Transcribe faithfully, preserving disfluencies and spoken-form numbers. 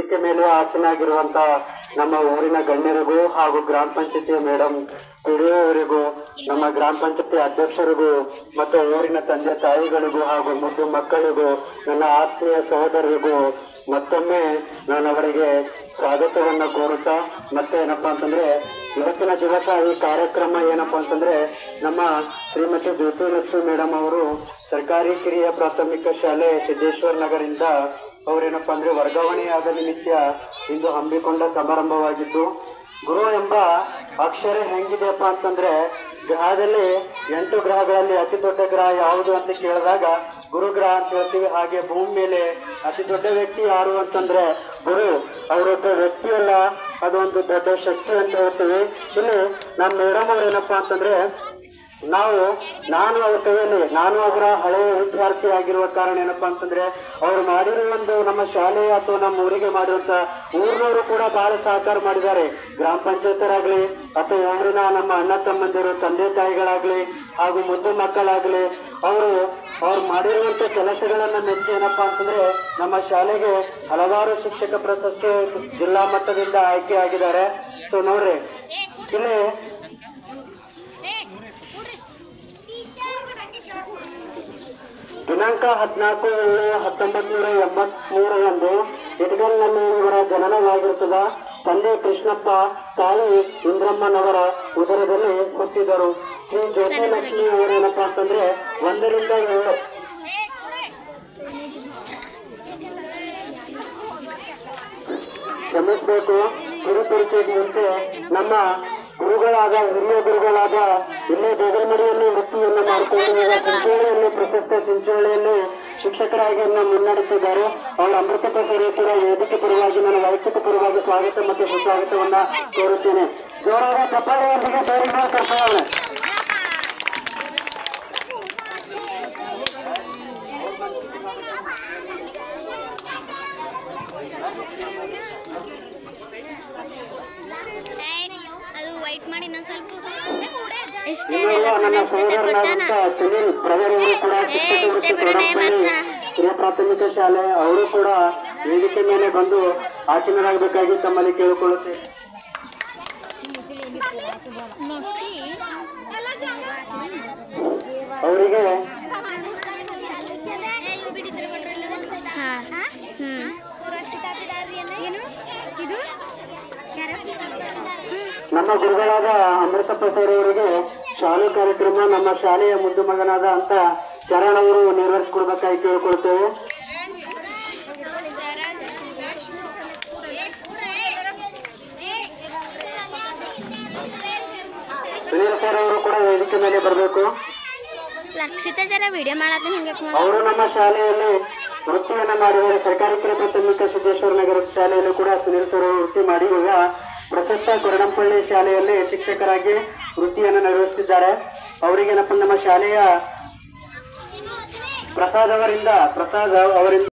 ವೇದಿಕೆ ಮೇಲೆ ಆಸನಾಗಿರುವಂತ ನಮ್ಮ ಊರಿನ ಗಣ್ಯರಿಗೂ ಹಾಗೂ ಗ್ರಾಮ ಪಂಚಾಯತಿ ಮೇಡಮ್ ಪಿಡಿಒವರಿಗೂ ನಮ್ಮ ಗ್ರಾಮ ಪಂಚಾಯತಿ ಅಧ್ಯಕ್ಷರಿಗೂ ಮತ್ತು ಊರಿನ ತಂದೆ ತಾಯಿಗಳಿಗೂ ಹಾಗೂ ಮುದ್ದು ಮಕ್ಕಳಿಗೂ ನನ್ನ ಆತ್ಮೀಯ ಸಹೋದರರಿಗೂ ಮತ್ತೊಮ್ಮೆ ನಾನು ಅವರಿಗೆ ಸ್ವಾಗತವನ್ನ ಕೋರುತ್ತಾ ಮತ್ತೆ ಏನಪ್ಪಾ ಅಂತಂದ್ರೆ ಇವತ್ತಿನ ದಿವಸ ಈ ಕಾರ್ಯಕ್ರಮ ಏನಪ್ಪಾ ಅಂತಂದ್ರೆ ನಮ್ಮ ಶ್ರೀಮತಿ ಜ್ಯೋತಿಲಕ್ಷ್ಮಿ ಮೇಡಮ್ ಅವರು ಸರ್ಕಾರಿ ಕಿರಿಯ ಪ್ರಾಥಮಿಕ ಶಾಲೆ ಸಿದ್ದೇಶ್ವರ ನಗರದಿಂದ ಅವರೇನಪ್ಪಾ ಅಂದ್ರೆ ವರ್ಗಾವಣೆಯಾದ ನಿಮಿತ್ತ ಇಂದು ಹಮ್ಮಿಕೊಂಡ ಸಮಾರಂಭವಾಗಿದ್ದು ಗುರು ಎಂಬ ಅಕ್ಷರ ಹೆಂಗಿದೆಯಪ್ಪ ಅಂತಂದ್ರೆ ಗ್ರಹದಲ್ಲಿ ಎಂಟು ಗ್ರಹಗಳಲ್ಲಿ ಅತಿ ದೊಡ್ಡ ಗ್ರಹ ಯಾವುದು ಅಂತ ಕೇಳಿದಾಗ ಗುರು ಗ್ರಹ ಅಂತ ಹೇಳ್ತೀವಿ. ಹಾಗೆ ಭೂಮಿ ಮೇಲೆ ಅತಿ ದೊಡ್ಡ ವ್ಯಕ್ತಿ ಯಾರು ಅಂತಂದ್ರೆ ಗುರು. ಅವರೊಬ್ಬ ವ್ಯಕ್ತಿ ಅಲ್ಲ, ಅದೊಂದು ದೊಡ್ಡ ಶಕ್ತಿ ಅಂತ ಹೇಳ್ತೀವಿ. ಇಲ್ಲಿ ನಮ್ಮ ಮೇಡಮ್ ಅವ್ರು ಏನಪ್ಪಾ ಅಂತಂದ್ರೆ ನಾವು ನಾನು ಅವ್ರ ಕೈಯಲ್ಲಿ ನಾನು ಅವರ ಹಳೆಯ ವಿದ್ಯಾರ್ಥಿ ಆಗಿರುವ ಕಾರಣ ಏನಪ್ಪಾ ಅಂತಂದ್ರೆ ಅವ್ರು ಮಾಡಿರೋ ಒಂದು ನಮ್ಮ ಶಾಲೆ ಅಥವಾ ನಮ್ಮ ಊರಿಗೆ ಮಾಡಿರುವಂತ ಊರಿನವರು ಕೂಡ ಬಹಳ ಸಹಕಾರ ಮಾಡಿದ್ದಾರೆ. ಗ್ರಾಮ ಪಂಚಾಯತರಾಗ್ಲಿ ಅಥವಾ ಊರಿನ ನಮ್ಮ ಅಣ್ಣ ತಮ್ಮಂದಿರು ತಂದೆ ತಾಯಿಗಳಾಗ್ಲಿ ಹಾಗೂ ಮುದ್ದು ಮಕ್ಕಳಾಗ್ಲಿ ಅವರು ಅವ್ರು ಮಾಡಿರುವಂತ ಕೆಲಸಗಳನ್ನ ಮೆಚ್ಚಿ ಏನಪ್ಪಾ ಅಂತಂದ್ರೆ ನಮ್ಮ ಶಾಲೆಗೆ ಹಲವಾರು ಶಿಕ್ಷಕ ಪ್ರಶಸ್ತಿ ಜಿಲ್ಲಾ ಮಟ್ಟದಿಂದ ಆಯ್ಕೆ ಆಗಿದ್ದಾರೆ. ಸೊ ನೋಡ್ರಿ ಇಲ್ಲಿ ದಿನಾಂಕ ಹದಿನಾಲ್ಕು ಏಳು ಹತ್ತೊಂಬತ್ ನೂರ ಎಂಬತ್ ಮೂರರಂದು ಇಟಗಲ್ನಲ್ಲಿ ಇವರ ಜನನವಾಗಿರುತ್ತದೆ. ತಂದೆ ಕೃಷ್ಣಪ್ಪ, ತಾಯಿ ಇಂದ್ರಮ್ಮನವರ ಉದರದಲ್ಲಿ ಹುಟ್ಟಿದರು. ಶ್ರೀ ಜ್ಯೋತಿಲಕ್ಷ್ಮಿ ಅವರೇನಪ್ಪಾ ಅಂತಂದ್ರೆ ಒಂದರಿಂದ ಏಳು ಕ್ಷಮಿಸಬೇಕು ಕಿರುಪರಿಚಯದಂತೆ ನಮ್ಮ ಗುರುಗಳಾದ ಹಿರಿಯ ಗುರುಗಳಾದ ಇಲ್ಲೇ ಬೇಗರಮಡಿಯಲ್ಲಿ ವೃತ್ತಿಯನ್ನು ಮಾಡಿಕೊಂಡಿರುವ ಚಿಂಚೋಳಿಯಲ್ಲಿ ಪ್ರಶಸ್ತ ಚಿಂಚೋಳಿಯಲ್ಲಿ ಶಿಕ್ಷಕರಾಗಿ ಮುನ್ನಡೆಸಿದ್ದಾರೆ. ಅವರ ಅಮೃತ ಪ್ರಸಾರ ವೇದಿಕೆ ಪರವಾಗಿ ನನ್ನ ವೈಯಕ್ತಿಕ ಪರವಾಗಿ ಸ್ವಾಗತ ಮತ್ತು ಸುಸ್ವಾಗತವನ್ನ ಕೋರುತ್ತೇನೆ. ಜೋರಾದ ಚಪ್ಪಾಳೆಯೊಂದಿಗೆ ಬೇರೆ ಕರ್ಕೊಳ್ಳೋಣ. ನನ್ನ ಸಹೋದರನಾದಂತ ಸುನೀಲ್ ಪ್ರವರವರು ಕೂಡ ಹಿರಿಯ ಪ್ರಾಥಮಿಕ ಶಾಲೆ ಅವರು ಕೂಡ ವೇದಿಕೆ ಮೇಲೆ ಬಂದು ಆಸೀನರಾಗಬೇಕಾಗಿ ತಮ್ಮಲ್ಲಿ ಕೇಳಿಕೊಳ್ಳುತ್ತೇವೆ. ಅವರಿಗೆ ನಮ್ಮ ಗುರುಗಳಾದ ಅಮೃತ ಪ್ರಸಾದ್ ಅವರಿಗೆ ಶಾಲೆ ಕಾರ್ಯಕ್ರಮ ನಮ್ಮ ಶಾಲೆಯ ಮುದ್ದು ಮಗನಾದ ಅಂತ ಚರಣ್ ಅವರು ನೆರವೇರಿಸಿಕೊಡ್ಬೇಕಾಗಿ ಕೇಳಿಕೊಳ್ತೇವೆ. ಸುನೀಲ್ ಸರ್ ಅವರು ಕೂಡ ವೇದಿಕೆ ಮೇಲೆ ಬರಬೇಕು. ಅವರು ನಮ್ಮ ಶಾಲೆಯಲ್ಲಿ ವೃತ್ತಿಯನ್ನ ಮಾಡಿದ್ದಾರೆ. ಸರ್ಕಾರಿ ಕಿರಿಯ ಪ್ರಾಥಮಿಕ ಸಿದ್ದೇಶ್ವರ ನಗರ ಶಾಲೆಯಲ್ಲೂ ಕೂಡ ಸುನೀಲ್ ಸರ್ ಅವರು ವೃತ್ತಿ ಮಾಡಿ ಈಗ ಪ್ರಶಸ್ತ ಕೊರಡಂಪಳ್ಳಿ ಶಾಲೆಯಲ್ಲಿ ಶಿಕ್ಷಕರಾಗಿ ವೃತ್ತಿಯನ್ನು ನಿರ್ವಹಿಸುತ್ತಿದ್ದಾರೆ. ಅವರಿಗೇನಪ್ಪ ನಮ್ಮ ಶಾಲೆಯ ಪ್ರಸಾದ್ ಅವರಿಂದ ಪ್ರಸಾದ್ ಅವರಿಂದ